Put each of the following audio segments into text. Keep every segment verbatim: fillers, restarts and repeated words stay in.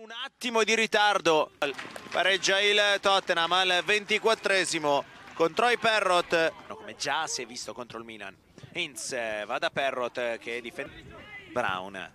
un attimo di ritardo. Pareggia il Tottenham al ventiquattresimo con Troy Parrott, come già si è visto contro il Milan. Inz va da Parrott che difende Brown.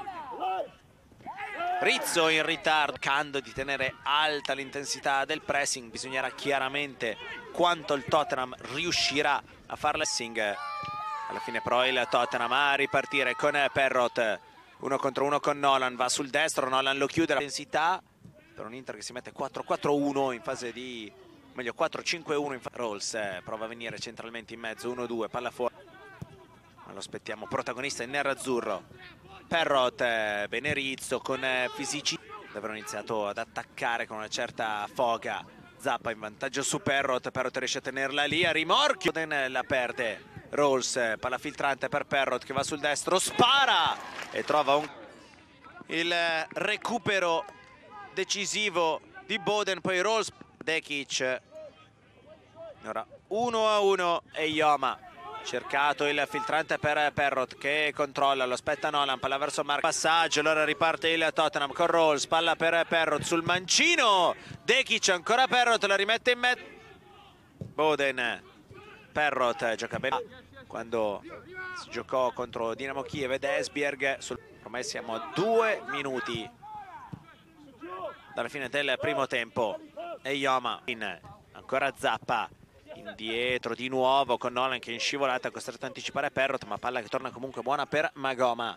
Rizzo in ritardo, cercando di tenere alta l'intensità del pressing. Bisognerà chiaramente quanto il Tottenham riuscirà a fare pressing. Alla fine però il Tottenham a ripartire con Parrott, uno contro uno con Nolan, va sul destro, Nolan lo chiude, l'intensità per un Inter che si mette quattro quattro uno in fase di, meglio quattro cinque uno in fase. Rolls prova a venire centralmente in mezzo, uno due, palla fuori, ma lo aspettiamo protagonista in nerazzurro. Parrott, bene Rizzo con fisici, avevano iniziato ad attaccare con una certa foga. Zappa in vantaggio su Parrott, Parrott riesce a tenerla lì a rimorchio, la perde. Rolls, palla filtrante per Parrott che va sul destro, spara e trova un... il recupero decisivo di Boden, poi Rolls, Dekic. Ora uno a uno e Yoma, cercato il filtrante per Parrott che controlla, lo aspetta Nolan, palla verso Mark, passaggio, allora riparte il Tottenham con Rolls, palla per Parrott sul mancino, Dekic ancora Parrott, la rimette in mezzo, Boden. Parrott gioca bene quando si giocò contro Dinamo Kiev ed Esbjerg. Ormai siamo a due minuti dalla fine del primo tempo e Yoma in, ancora Zappa indietro di nuovo con Nolan che in scivolata è costretto a anticipare Parrott, ma palla che torna comunque buona per Magoma.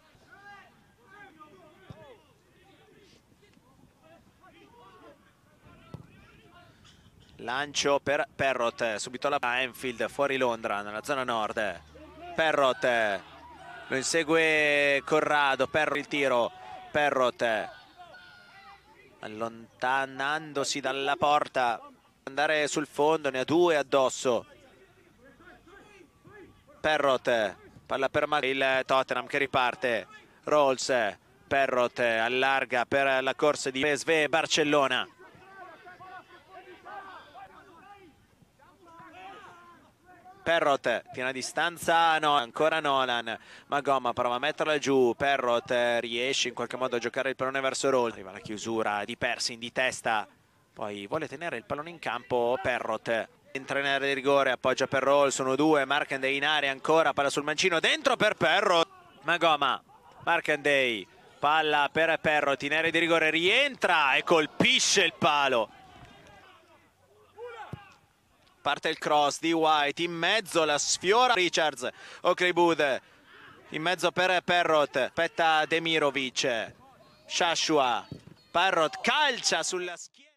Lancio per Parrott, subito la Anfield, fuori Londra, nella zona nord. Parrott, lo insegue Corrado, Parrott il tiro, Parrott allontanandosi dalla porta, andare sul fondo, ne ha due addosso. Parrott, palla per Mag il Tottenham che riparte. Rolls, Parrott allarga per la corsa di P S V Barcellona. Parrott tiene a distanza, no, ancora Nolan, Magoma prova a metterla giù, Parrott riesce in qualche modo a giocare il pallone verso Rolls, arriva la chiusura di Persin di testa, poi vuole tenere il pallone in campo Parrott, entra in area di rigore, appoggia per Rolls, sono due, Markandei in area ancora, palla sul mancino, dentro per Parrott, Magoma, Markandei, palla per Parrott in area di rigore, rientra e colpisce il palo. Parte il cross di White, in mezzo la sfiora Richards, Okribud, in mezzo per Parrott, aspetta Demirovic, Shashua, Parrott calcia sulla schiena.